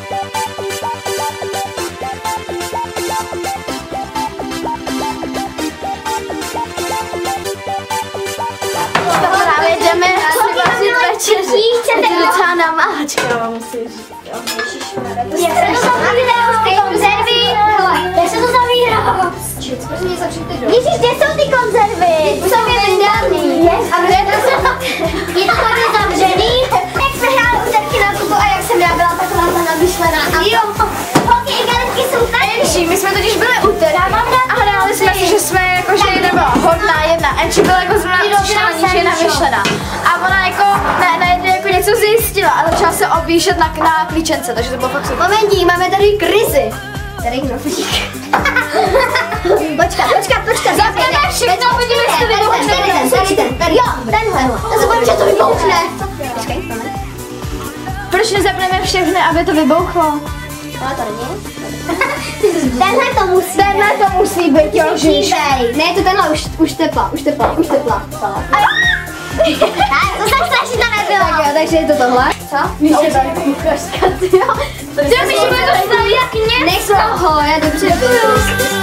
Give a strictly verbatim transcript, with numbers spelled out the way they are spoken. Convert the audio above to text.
Právě jdeme si vařit večeři. Je to docela namáčka, musím říct. Jak se to zavírá? Ty konzervy! Jak se to zavírá? Ježíš, kde jsou ty konzervy? Už jsem je vydávný. Je to hodně zavřený. Jak jsme hráli úterky na tuto a jak jsem já byla taková ta namyšlená. Jo, holky, igelitky jsou tady. Enči, my jsme totiž byli úterý a hráli jsme si, že jsme jako, že jedna byla hodná jedna. Enči byla jako zrovna přišla, že je namyšlená. A ona jako na, na jedné jako něco zjistila a začala se obvíšet na, na klíčence, takže to bylo fakt super. Momentí, máme tady krizi. Tady knoflík. Počkat, počkat, počkat. Zapneme všechno, vidíme, jestli to vybouchne. Tady ten, tady, jo, tenhle. Já se bojím, že to vybouchne. Počkej, proč nezapneme všechny, aby to vybouchlo? Ale to není. Tenhle to musí. Tenhle to musí být, jo, žiž. Ne, to tenhle už, už tepla, už tepla, už tepla. Tak, to tak strašně to nebylo. Tak jo, takže je to tohle. Co? Víš, že tady kuchařka, ty jo. Ty víš, že bude to stavit jak něco. Nech toho, já dobře budu.